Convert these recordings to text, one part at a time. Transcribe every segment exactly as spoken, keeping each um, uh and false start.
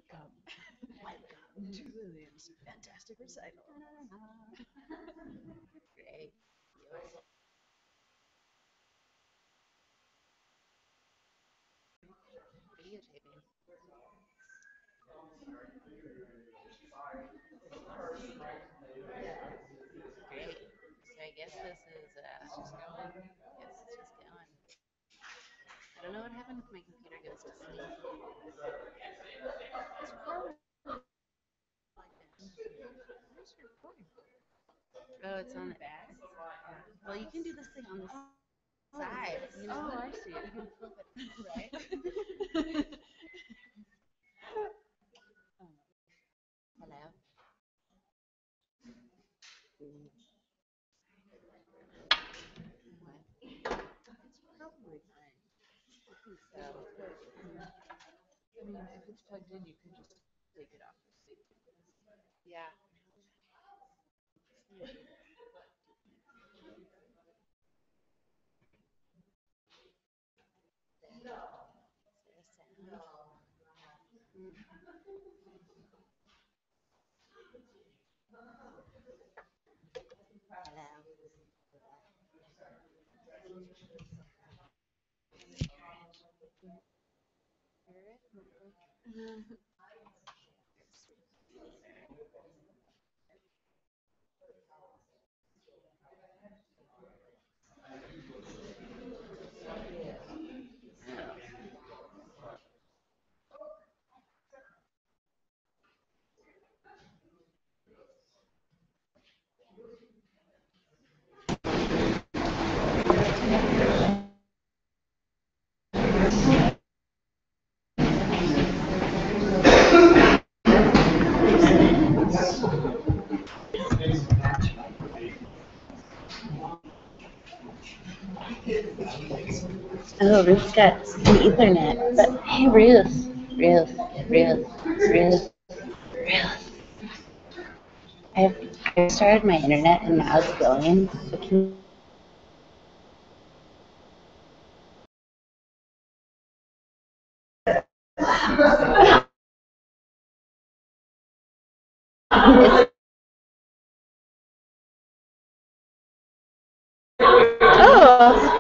Welcome, welcome to Lilian's fantastic recital. Great. Videotaping. Great. So I guess this is, uh, just going. Guess it's just going. I don't know what happened if my computer goes to sleep. It's probably like that. Where's your recording? Oh, it's on the back. Well, you can do this thing on the side. You know, Oh, I see. you can flip it, right? Hello. Mm. What? It's probably fine. I think so. I mean, if it's plugged in, you can just take it off for safety. Yeah. Is there a sound? Mm. Hello. Hear it? Oh, Ruth's got an Ethernet. But hey, Ruth, Ruth, Ruth, Ruth, Ruth. I've, I've started my internet and now it's going. So can it's, oh,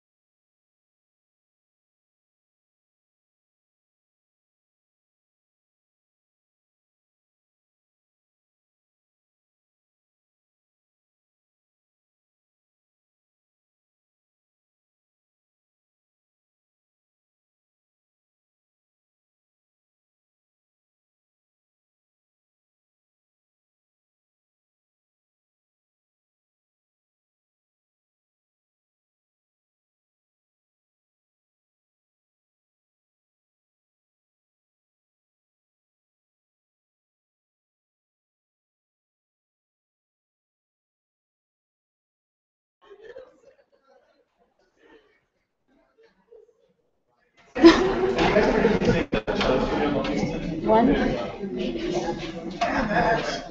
one.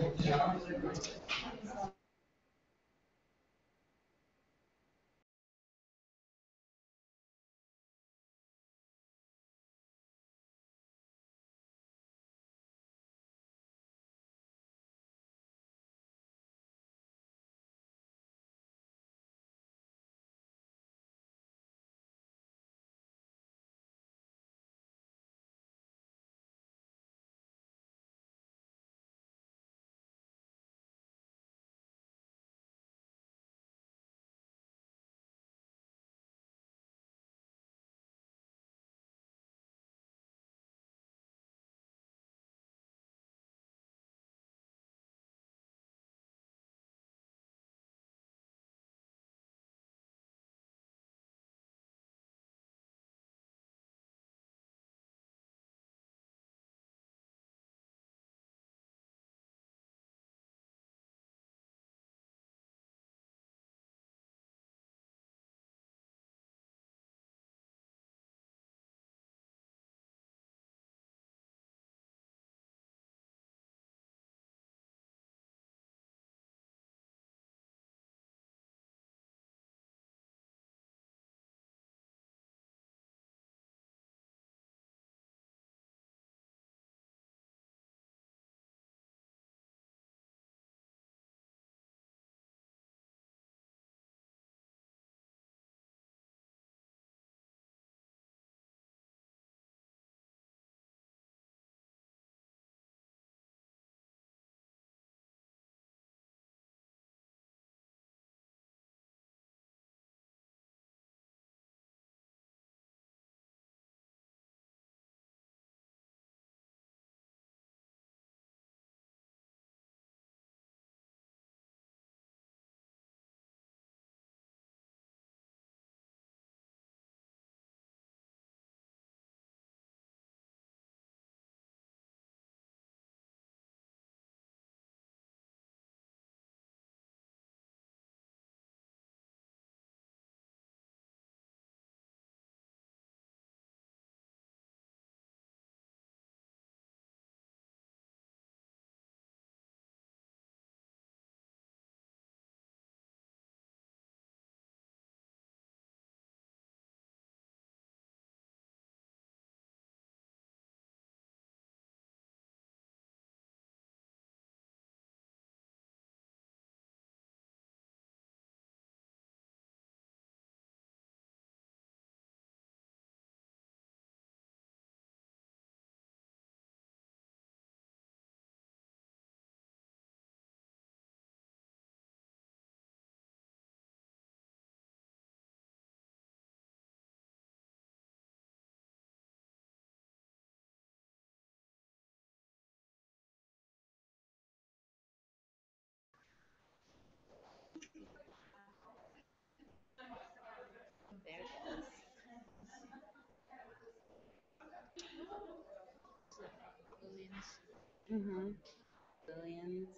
Mm-hmm. Lilian's.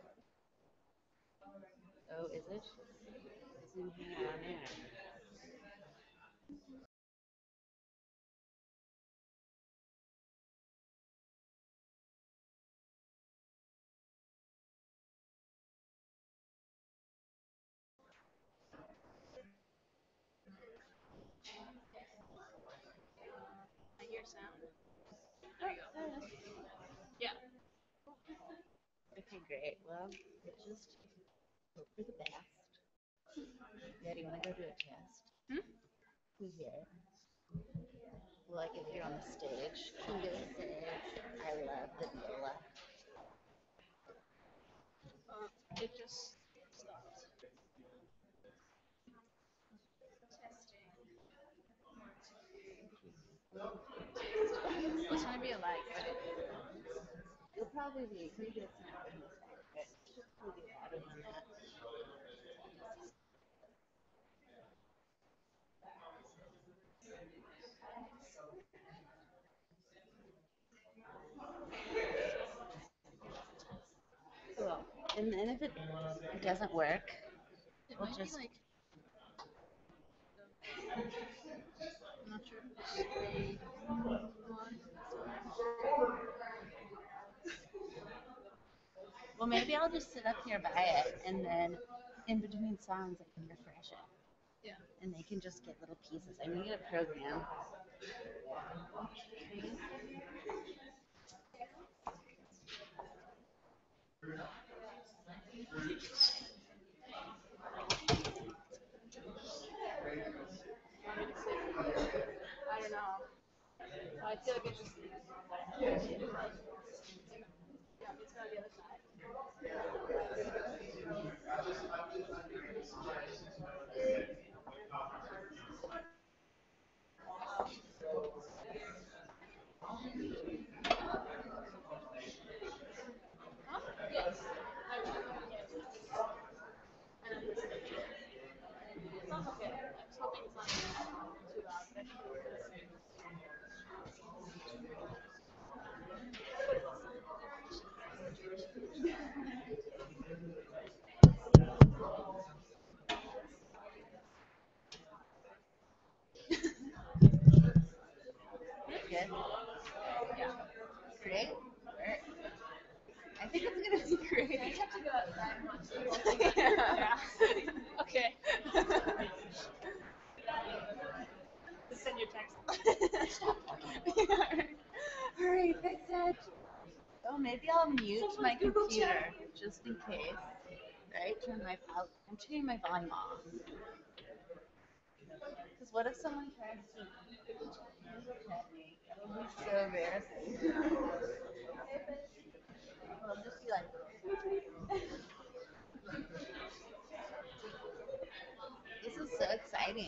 Oh, is it? Zoom here on there. I hear sound. Oh, there it is. Yeah. Okay, great. Well, just hope for the best. Yeah, do you want to go do a test? Hmm? Who's here? Like if you're on the stage, can you say, I love the viola? Uh, it just stopped. Testing. It's gonna be a lag, but You'll probably be, maybe it's not in this side, but we'll do louder than that. Cool. And then if it doesn't work, it we'll might just be like. I'm not sure if it's three, one, well, maybe I'll just sit up here by it, and then in between songs, I can refresh it, yeah. and they can just get little pieces. I need a program. I don't know. I feel like it's just. Yeah, it's on the other side. Huh? Yes. I was and I'm listening to it. It sounds okay. I'm just hoping it's not too loud, but I think it is. Good. Yeah. Great. I think it's gonna be great. I have to go outside and watch this. Yeah. Okay. Send your text. All right, fix it. Oh, maybe I'll mute Someone my Google computer chat. just in case. Right? Turn my I'll, I'm turning my volume off. Because what if someone tries to Google chat me? That would be so embarrassing. I'll just be like, this is so exciting.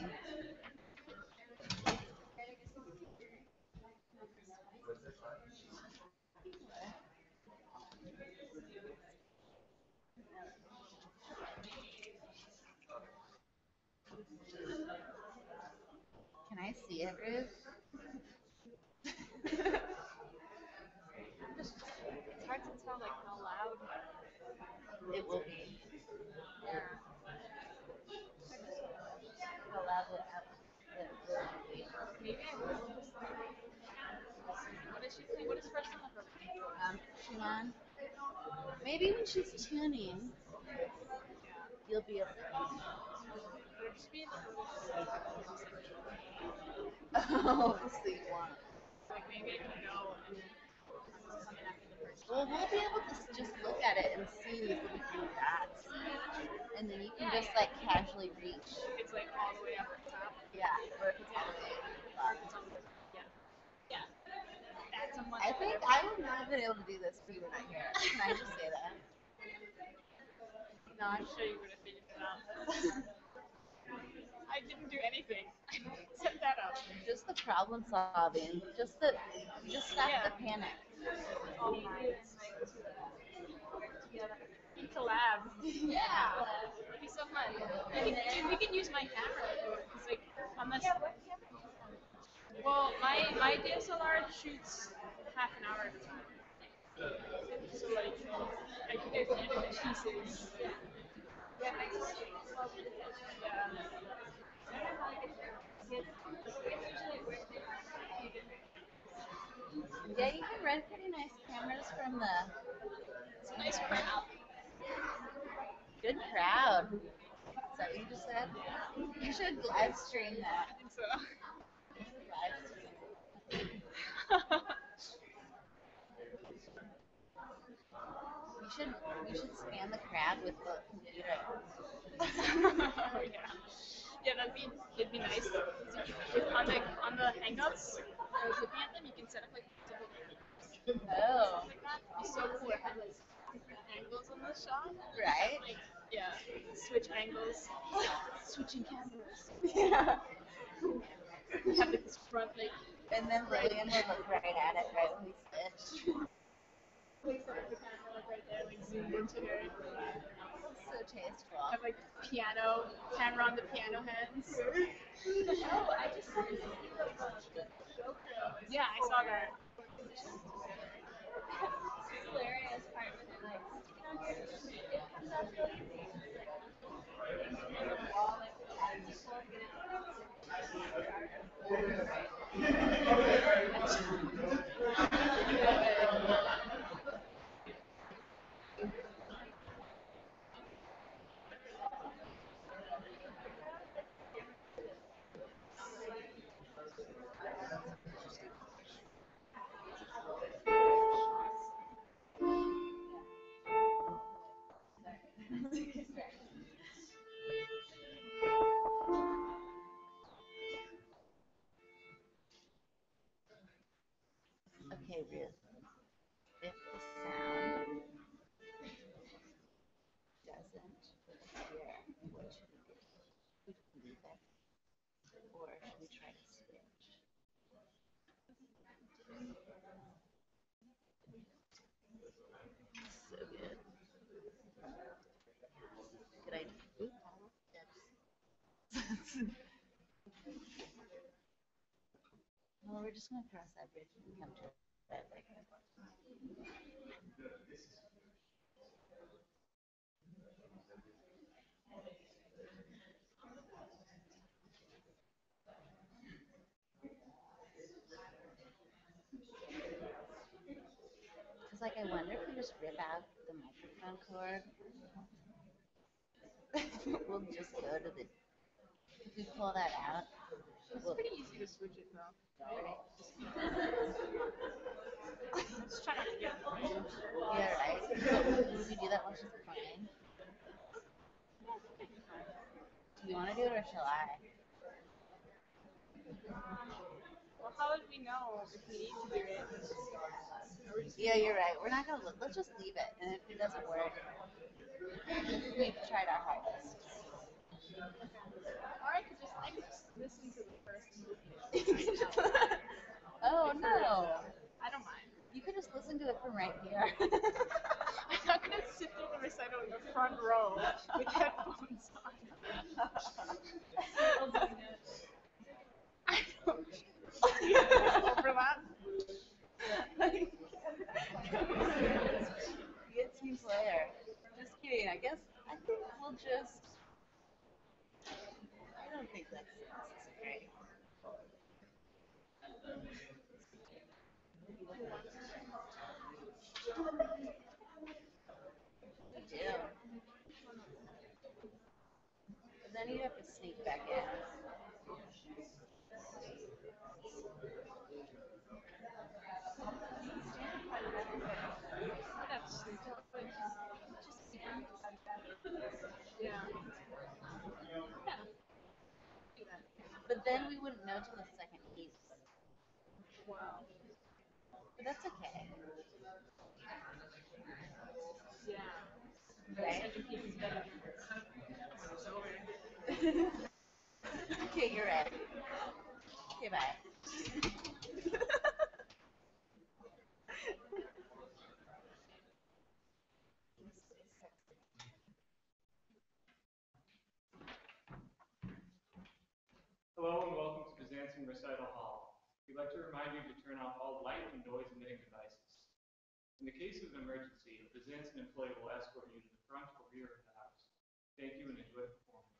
Can I see it, Ruth? It's hard to tell like how loud. It will be. Yeah. How loud it out. Maybe I will just like. What is she playing? What is the first one of her? Um, Schumann. Maybe when she's tuning, you'll be able to. Would it just be in the Oh, so you want. like maybe I can go and then come in after the first Well, one. we'll be able to s- just look at it and see these little green dots. And then you can just like casually reach. It's like all the way up at the top. Yeah, or if it's all the way at the bottom. Yeah. Yeah. That's a much I think better I would not have been able to do this if you were not here. Can I just say that? No, I'm sure you would have figured it out. I didn't do anything. I set that up. Just the problem solving. Just the just stop Yeah. the panic. Oh my. Together. Collab. Yeah. It'd be so fun. We can, we can use my camera to do it. Cause like on this. Well, my my D S L R shoots half an hour at a time. So like, I think there's internet pieces. Yeah, like, yeah. Yeah, you can rent pretty nice cameras from the It's a nice crowd. good crowd. Is that what you just said? You should live stream that. I think so. Live stream. You should you should scan the crowd with the computer. Yeah. Yeah, that'd be it'd be nice. 'Cause if, if on the on the hangouts, I was looking at them, you can set up like double Oh, like that. It'd be so cool if it was different angles on the shot. right? Like, yeah, switch angles, switching cameras. Yeah. You have like this front like And then Lilian will look right at it right when we switch. like set up the camera like right there, like zoomed into her. So tasteful. Have like piano camera on the piano hands. Oh, I just saw this. Yeah, I saw that. Hilarious part with it, like stick it on here. It comes out really easy. And the wall, like, as you pull, get Okay, Ruth. If the sound doesn't appear, what should we do? Should we leave it? Or should we try to switch? So good. Good idea. Oop. Oops. Well, we're just gonna cross that bridge and come to it later. Cause like I wonder if we just rip out the microphone cord, we'll just go to the. If we pull that out, It's we'll. pretty easy to switch it though. Right? Just try not to get Yeah, right. So, would we do that while she's playing? Do you want to do it or shall I? Well, how would we know if we need to do it? Yeah, you're right. We're not gonna look. Let's just leave it, and if it doesn't work, we've tried our hardest. Or I could just I could just listen to the first movie. Oh no! I don't mind. You could just listen to it from right here. I'm not gonna sit through the recital in the front row with headphones on. I don't. Overlap. Get team player. Just kidding. I guess I think we'll just. I don't think that's necessary. We do. But then you have to sneak back in. That's yeah. But then we wouldn't know till the second piece. Wow. But that's okay. Yeah. Right? Second piece is better. It's over. Okay, you're right. Okay, bye. Hello and welcome to Byzantine Recital Hall. We'd like to remind you to turn off all light and noise emitting devices. In the case of an emergency, a Byzantine employee will escort you to the front or rear of the house. Thank you and enjoy the performance.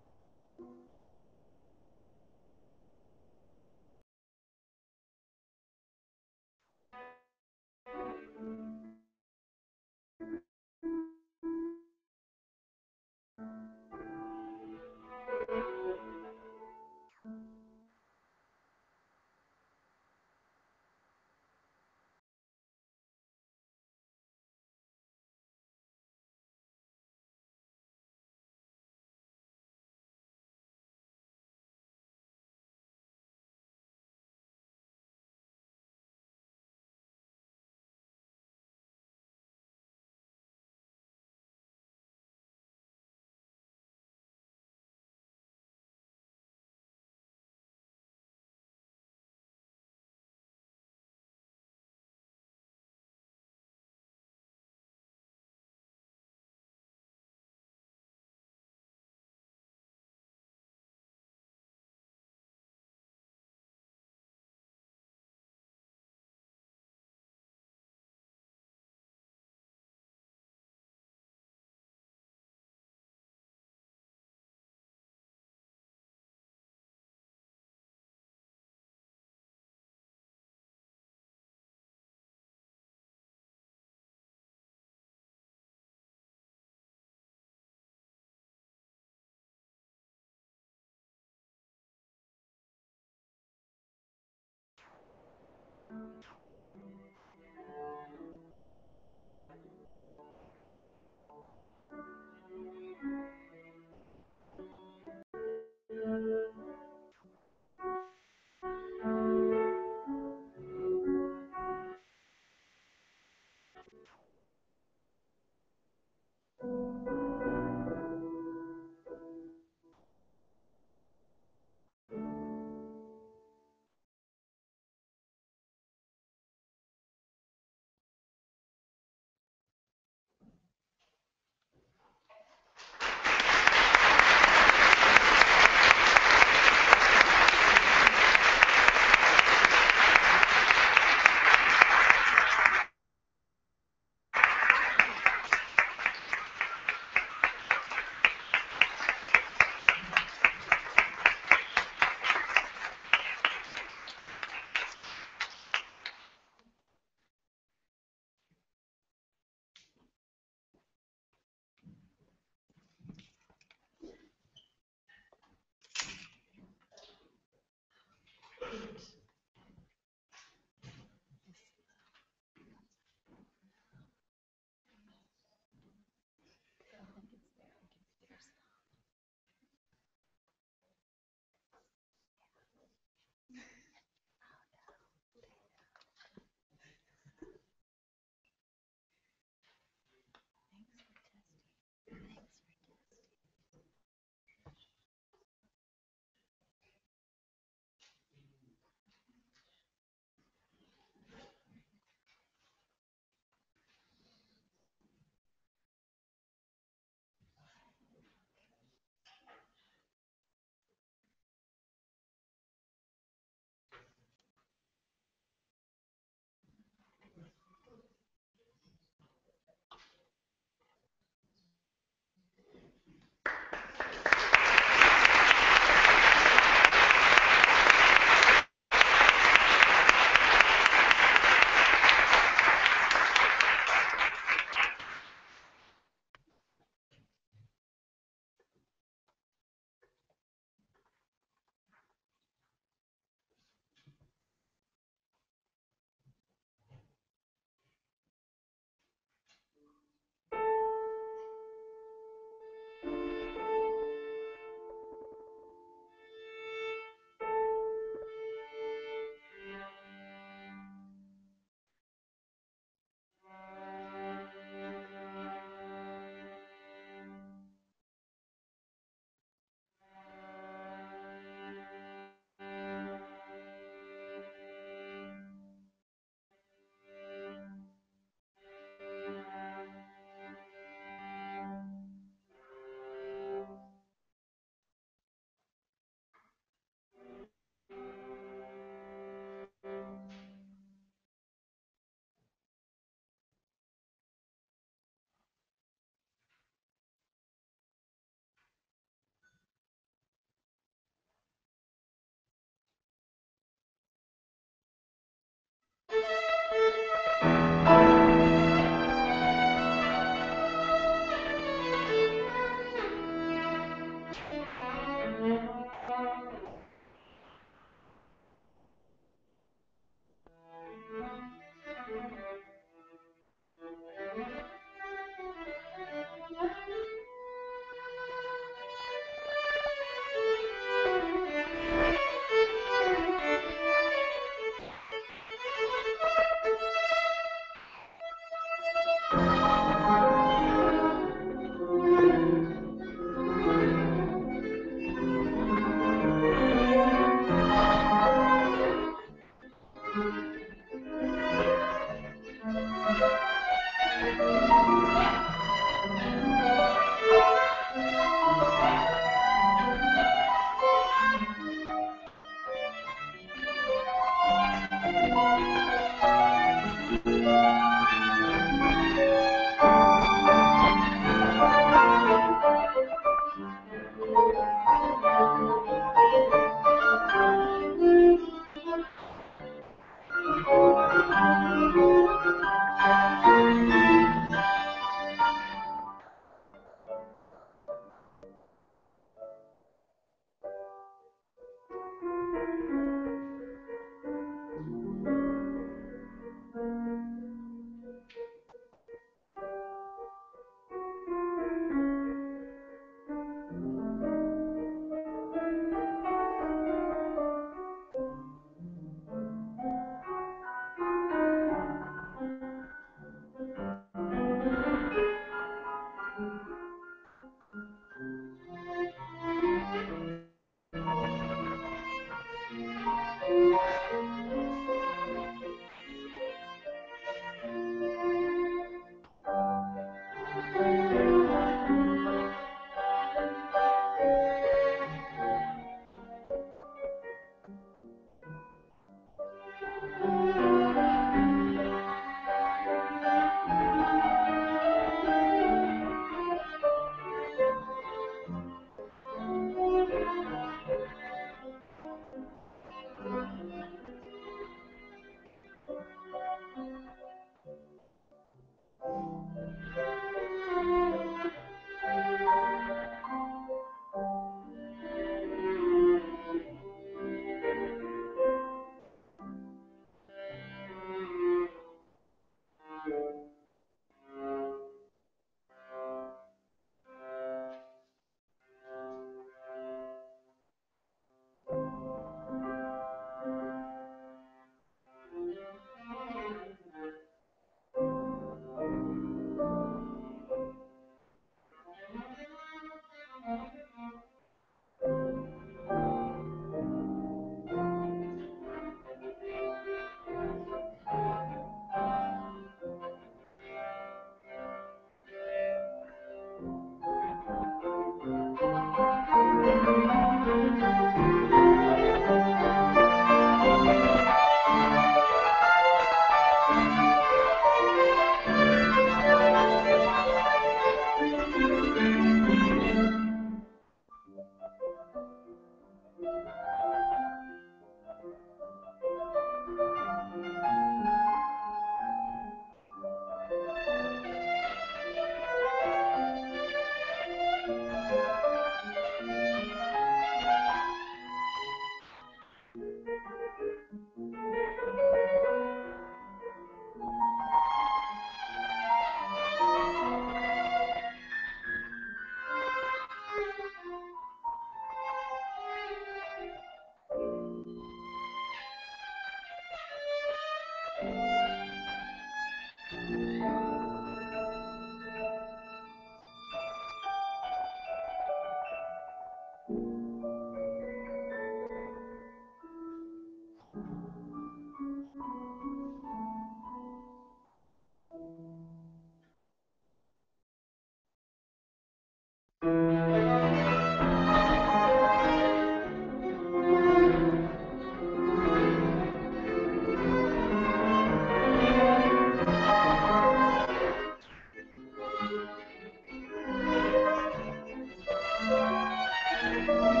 Thank you.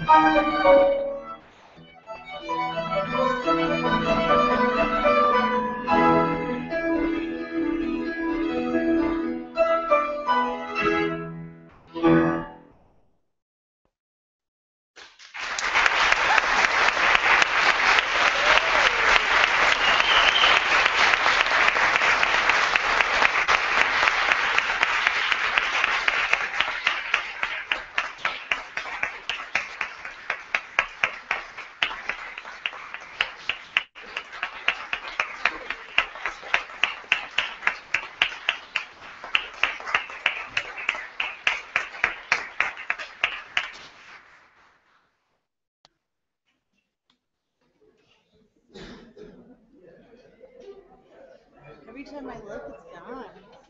Every time I look, it's gone.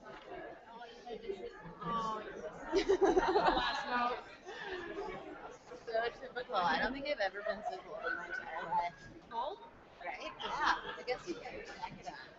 Oh, last note. So typical. I don't think I've ever been so cold in my entire life. Cold? Right? Yeah. I guess you get your jacket on.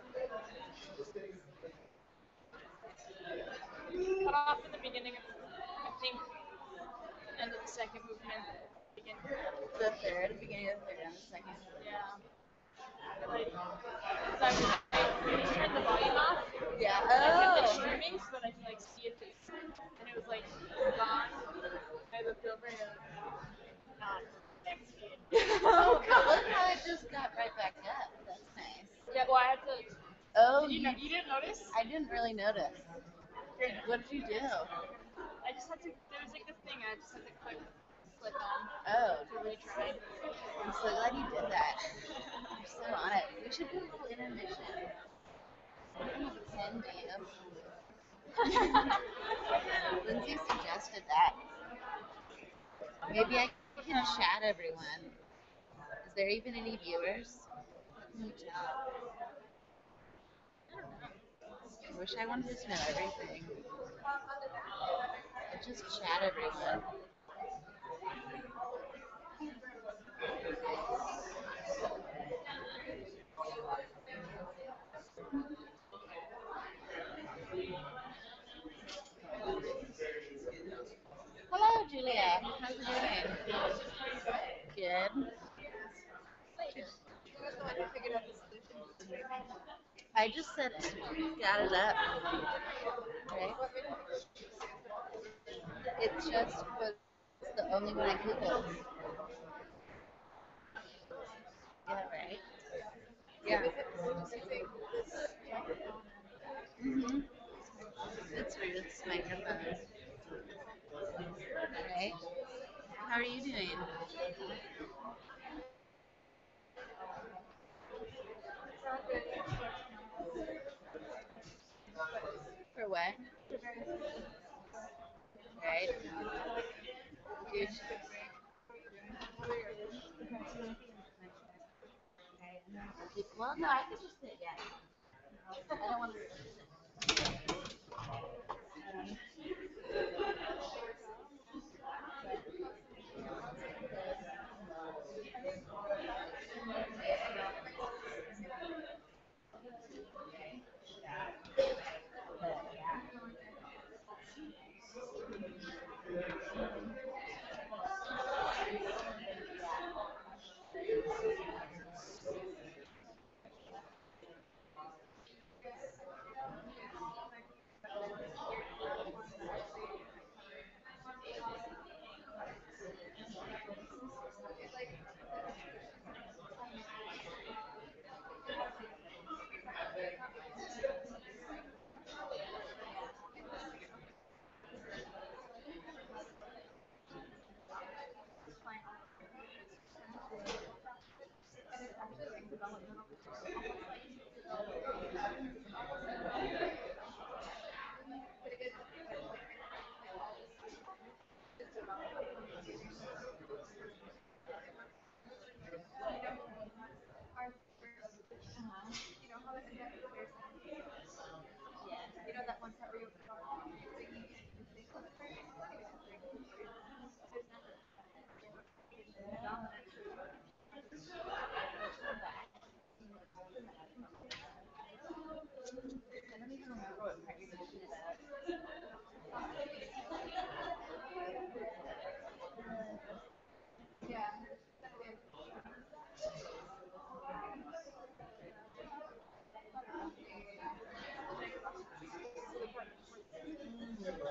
Cut off in the beginning of, I think, end of the second movement. Begin. The third, beginning of the third and the second. Yeah. Like, cause I, was- I just turned the volume off. Yeah. I kept it Oh. streaming so that I could like see it, and it was like gone. I looked over and it was not next to it. Oh, God. Look how it just got right back up. That's nice. Yeah, well, I had to. Oh, Did you, you, know, you didn't notice? I didn't really notice. What did you do? I just had to. There was like this thing. I just had to click, click on Oh, to retry. I'm so glad you did that. You're so on it. We should do a little intermission. I don't have a pen, do you? Lindsay suggested that. Maybe I can chat everyone. Is there even any viewers? Let me chat. I wish I wanted to know everything. I just chat everyone. Hello, Julia. How's it going? Good. I just said got it up. Right? It just was the only one I googled. Yeah, right? Yeah. Mhm. It's Ruth's microphone. Right? How are you doing? For what? Right? Dude. Well, no, I could just sit, yeah. I don't want to.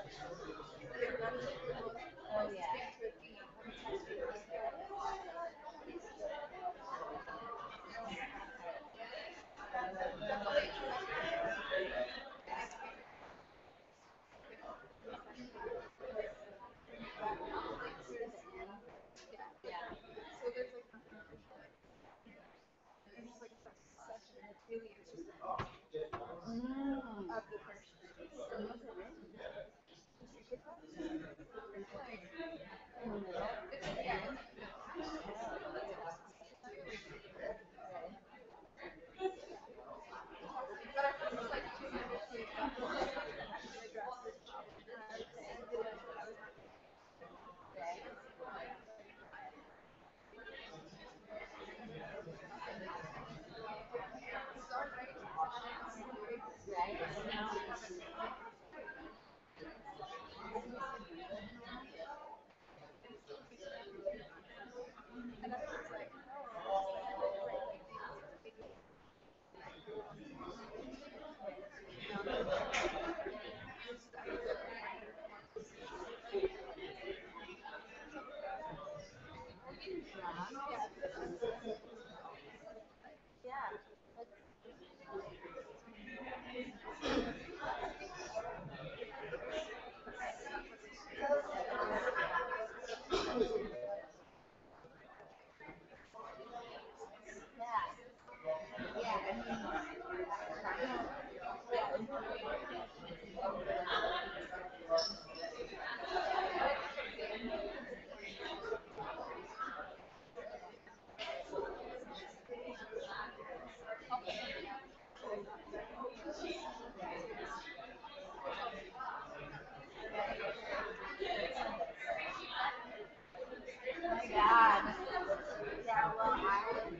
Oh yeah. Mm. God. Yeah, well, I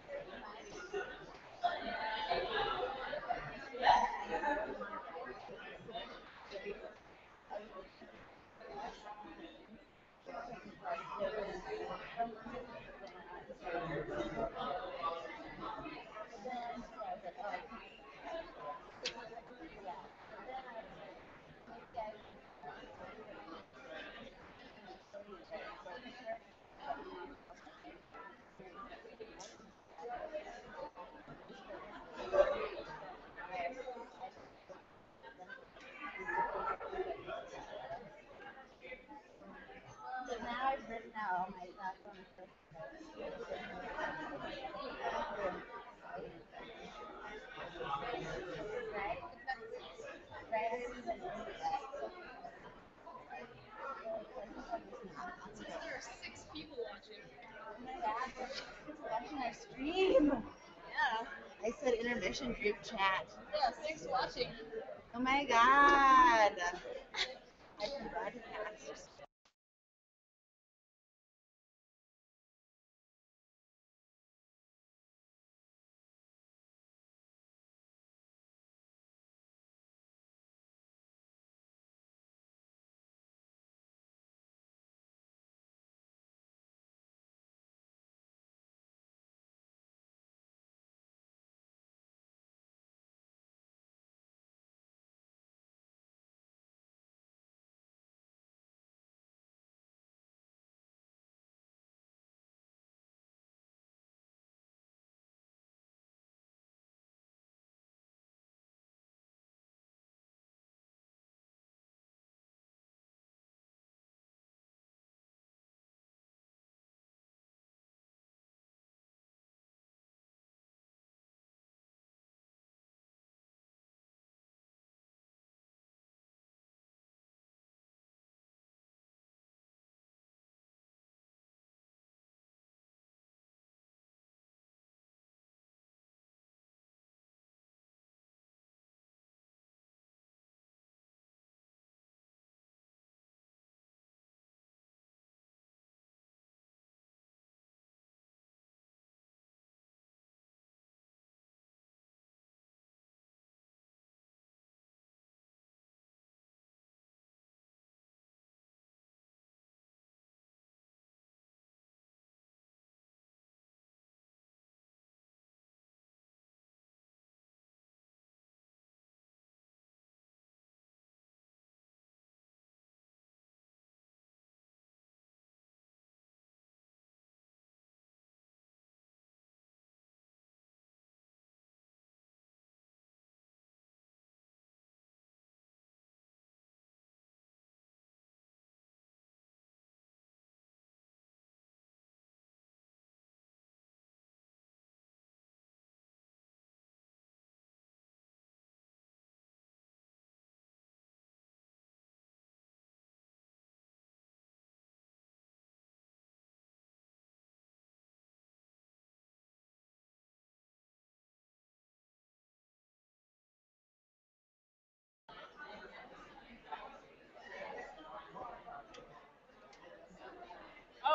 but now I've written out all my thoughts on the first right? Right? I didn't even know that. Since there are six people watching. Oh my God, who's watching our stream? Yeah. I said intermission group chat. Yeah, six watching. Oh my God. I can broadcast.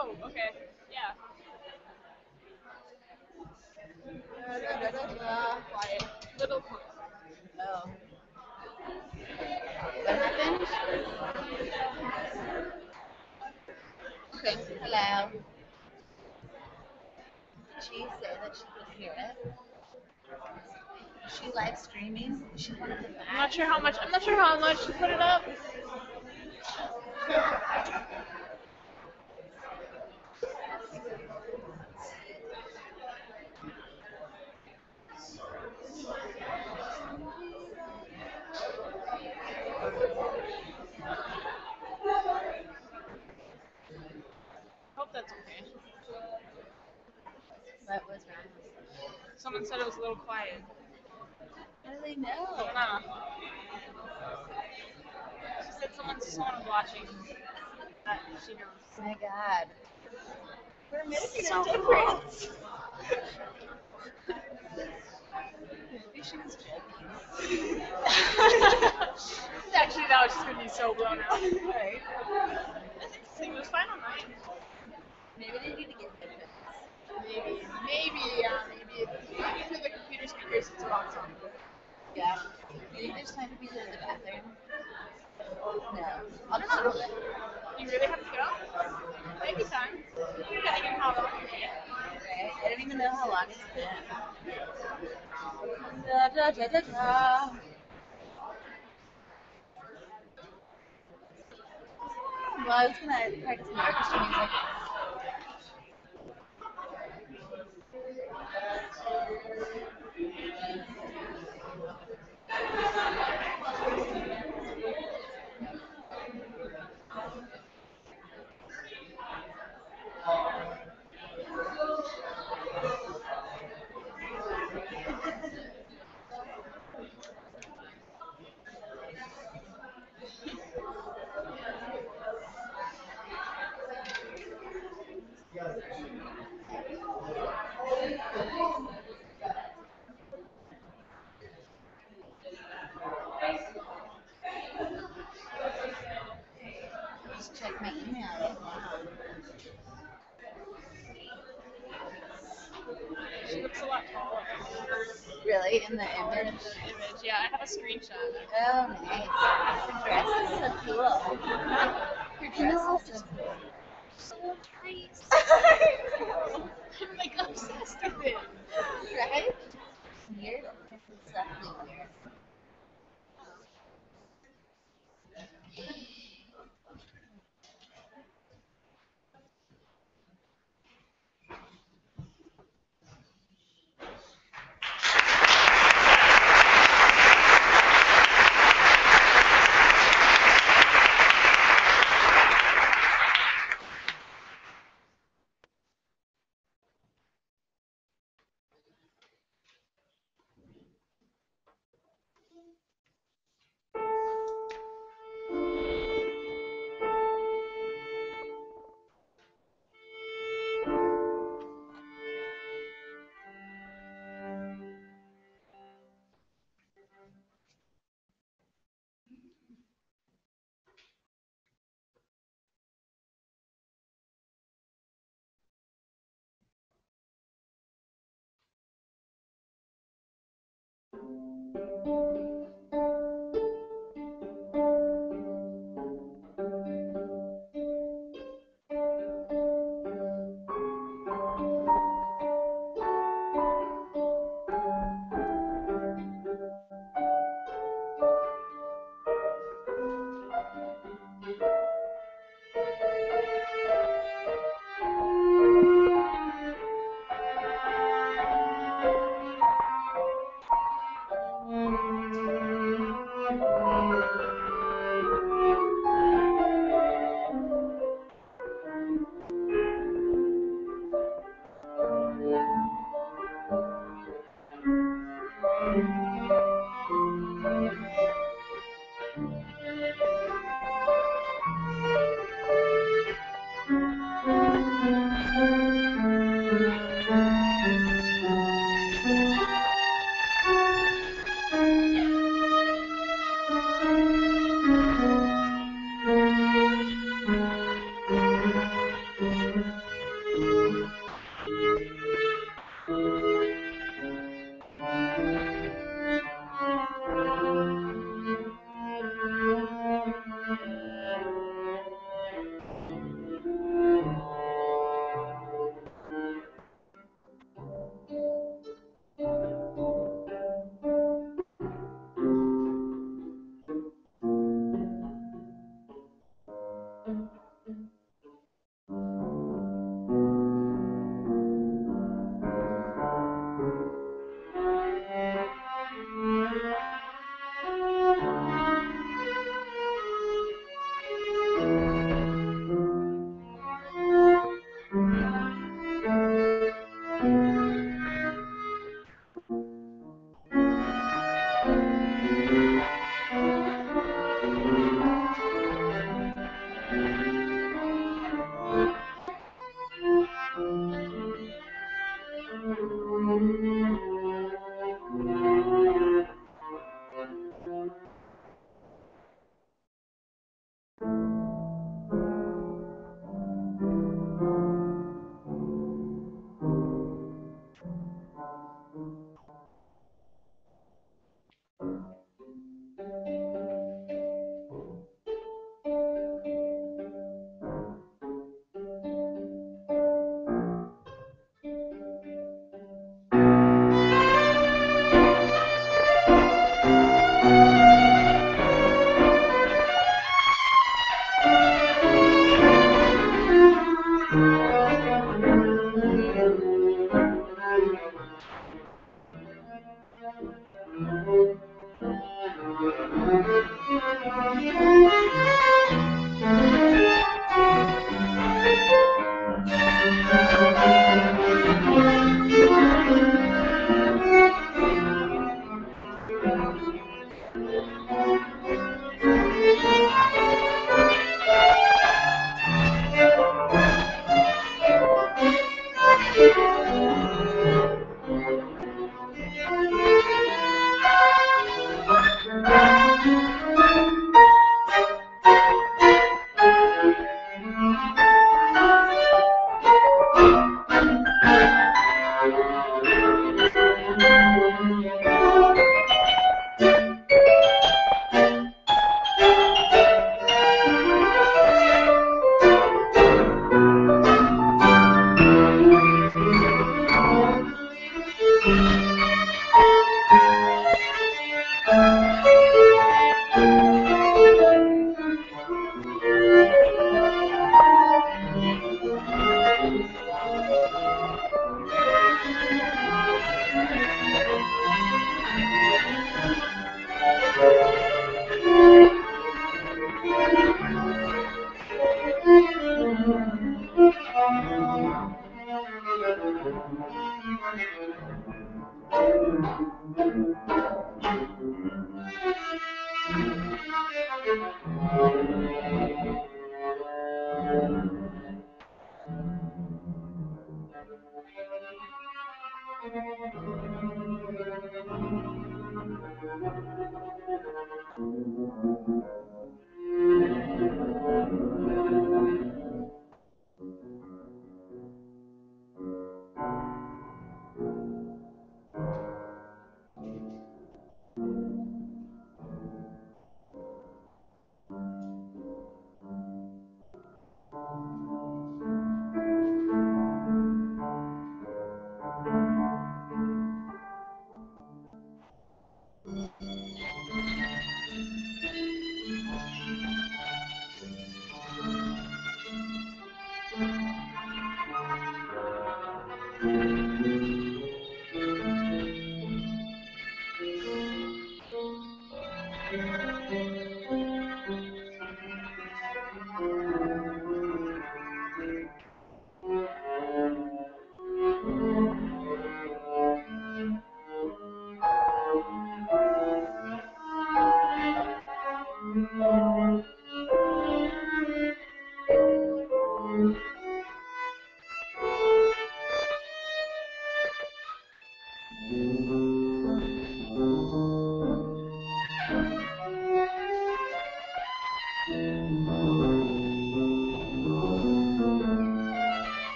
Oh, okay. Yeah. Da, da, da, da, da. Quiet. Little quiet. Oh. What happened? Okay. Hello. Did she say that she could hear it? She live streaming. She wanted to I'm not sure how much. I'm not sure how much to put it up. Hope that's okay. What was wrong? Someone said it was a little quiet. How do they know? I don't know. She said someone, someone was watching. That she knows. Oh my God. We're making So a difference. Maybe she was joking. Actually, now it's just gonna be so blown out. Right. It was fine on mine. Maybe they need to get headphones. Maybe, maybe, yeah, maybe. Maybe through the computer speakers it's about something. Yeah. Do you think there's time to be to the bathroom? No. I'll just roll it. You really have to go? Maybe time. Depending on how long. Right? I don't even know how long it's been. Da, da, da, da, da. Well, I was gonna practice my orchestra music. Just check my email right now. She looks a lot taller. Really? In the image? Image, yeah, I have a screenshot. Oh, nice. Her dress is so cool. Her dress is so cool. So nice. I'm like obsessed with it. Right? Weird. It's definitely weird.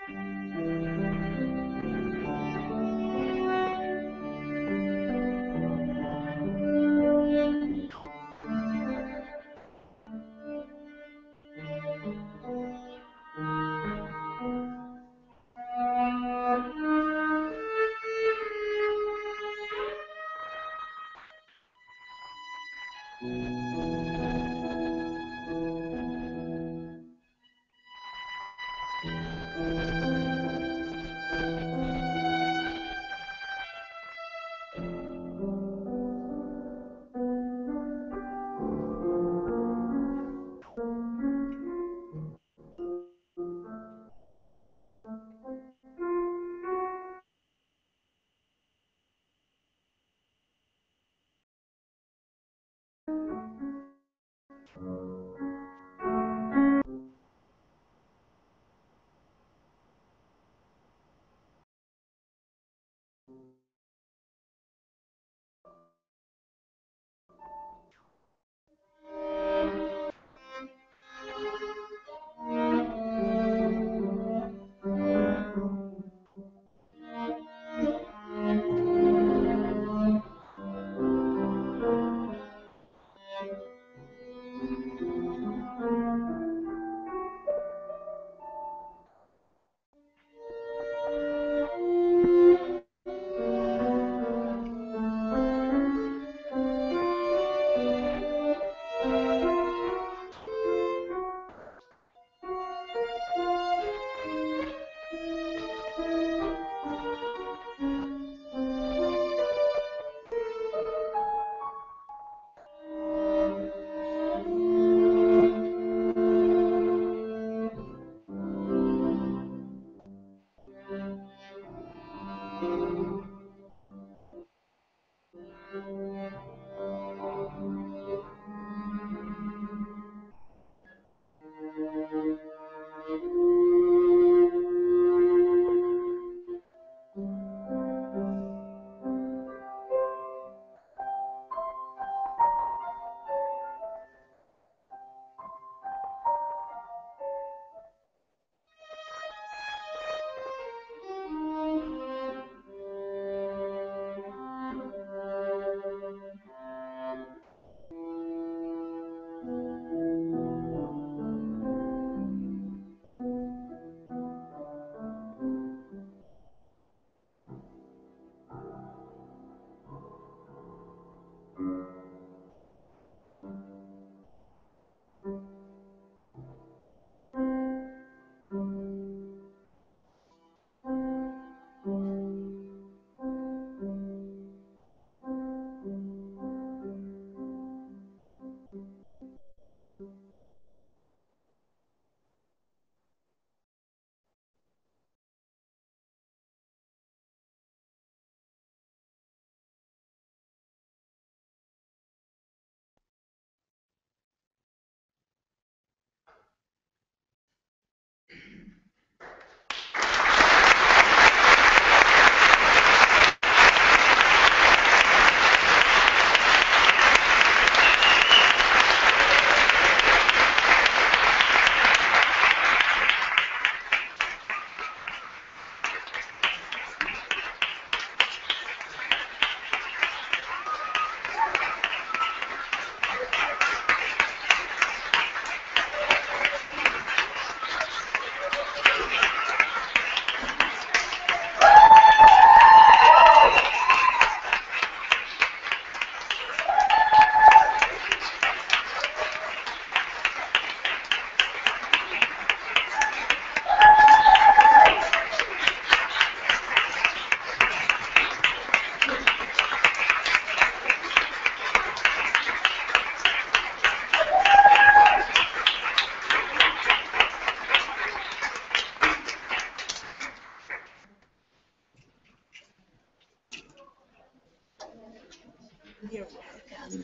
You're welcome.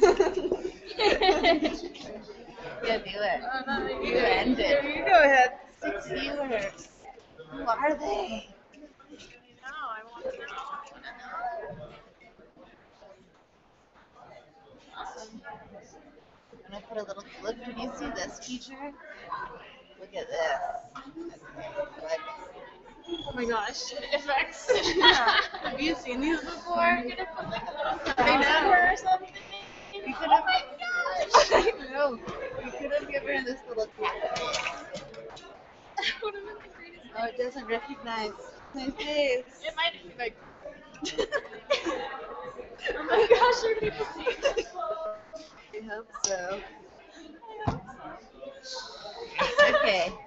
Yeah, do it. Uh, no, you, You end it. you go ahead. Six viewers. Who are they? No, I want to know. Awesome. I'm gonna put a little. Look, can you see this feature? Look at this. Okay, what? my gosh. effects. Yeah. Have you seen these before? I I know. her or something. You could Oh have. my gosh! I know. You could have given her this little cat. That would have been the greatest Oh, it doesn't recognize my face. It might be like, oh my gosh, are people seeing this? I hope so. I hope so. Okay.